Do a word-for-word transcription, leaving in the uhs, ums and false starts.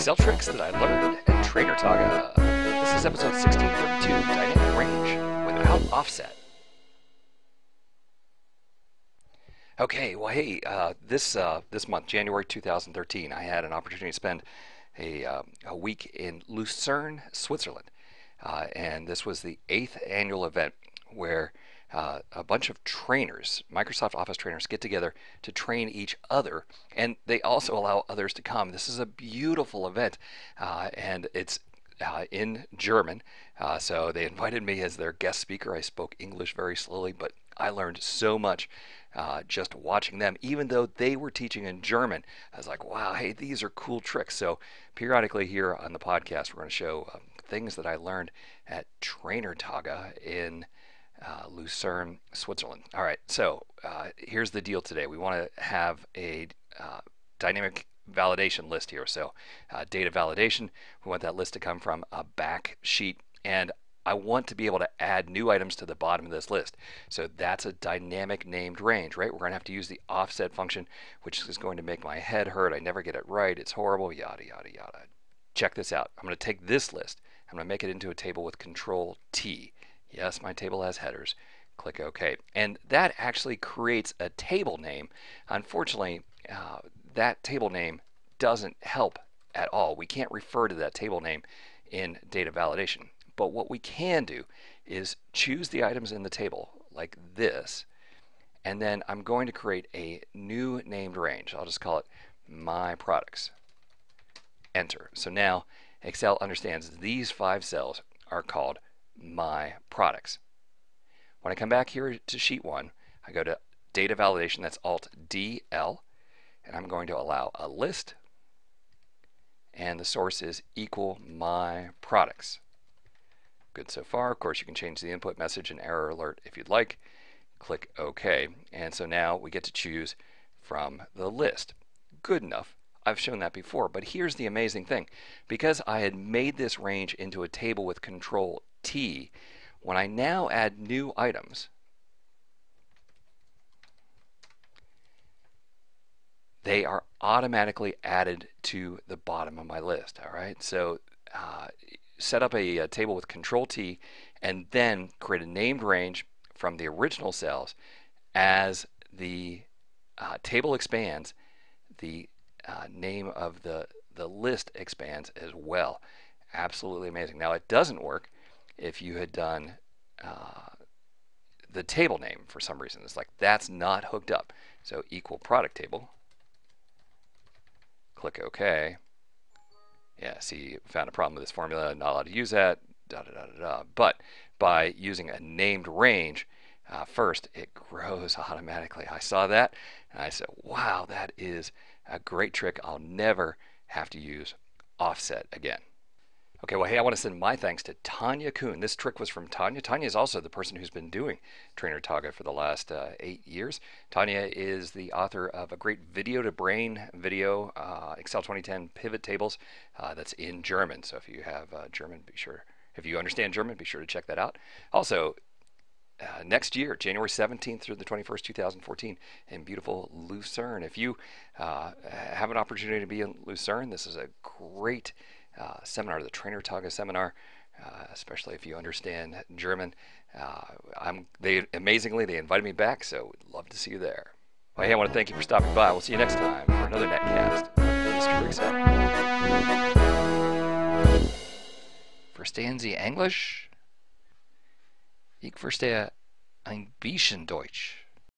Excel tricks that I learned at TrainerTage. This is episode sixteen thirty-two, Dynamic Range without offset. Okay, well, hey, uh, this uh, this month, January two thousand thirteen, I had an opportunity to spend a, uh, a week in Lucerne, Switzerland, uh, and this was the eighth annual event where uh, a bunch of trainers, Microsoft Office trainers, get together to train each other, and they also allow others to come. This is a beautiful event, uh, and it's Uh, in German, uh, so they invited me as their guest speaker. I spoke English very slowly, but I learned so much uh, just watching them, even though they were teaching in German. I was like, wow, hey, these are cool tricks. So periodically here on the podcast, we're going to show um, things that I learned at TrainerTage in uh, Lucerne, Switzerland. All right, so uh, here's the deal today. We want to have a uh, dynamic validation list here. So uh, data validation, we want that list to come from a back sheet, and I want to be able to add new items to the bottom of this list. So that's a dynamic named range, right? We're going to have to use the offset function, which is going to make my head hurt. I never get it right. It's horrible, yada, yada, yada. Check this out. I'm going to take this list. I'm going to make it into a table with Control T. Yes, my table has headers. Click OK. And that actually creates a table name. Unfortunately, uh, that table name doesn't help at all. We can't refer to that table name in data validation. But what we can do is choose the items in the table like this, and then I'm going to create a new named range. I'll just call it MyProducts. Enter. So now Excel understands these five cells are called MyProducts. When I come back here to sheet one, I go to data validation, that's Alt D L, and I'm going to allow a list, and the source is equal MyProducts. Good so far. Of course, you can change the input message and error alert if you'd like. Click OK, and so now we get to choose from the list. Good enough. I've shown that before, but here's the amazing thing. Because I had made this range into a table with Control T, when I now add new items, they are automatically added to the bottom of my list. All right, so uh, set up a, a table with Control T and then create a named range from the original cells. As the uh, table expands, the uh, name of the, the list expands as well. Absolutely amazing. Now, it doesn't work if you had done uh, the table name for some reason. It's like that's not hooked up. So equal product table. Click OK. Yeah, see, found a problem with this formula, not allowed to use that, da da da da da. But by using a named range, uh, first, it grows automatically. I saw that, and I said, wow, that is a great trick. I'll never have to use offset again. Okay, well, hey, I want to send my thanks to Tanja Kuhn. This trick was from Tanja. Tanja is also the person who's been doing TrainerTage for the last uh, eight years. Tanja is the author of a great video to brain video, uh, Excel twenty ten pivot tables, uh, that's in German. So if you have uh, German, be sure, if you understand German, be sure to check that out. Also, uh, next year, January seventeenth through the twenty-first, two thousand fourteen, in beautiful Lucerne. If you uh, have an opportunity to be in Lucerne, this is a great Uh, seminar, the TrainerTage seminar, uh, especially if you understand German. Uh, I'm they amazingly they invited me back, so we'd love to see you there. Well, hey, I want to thank you for stopping by. We'll see you next time for another netcast. Mister Excel. Verstehen Sie Englisch? Ich verstehe ein bisschen Deutsch.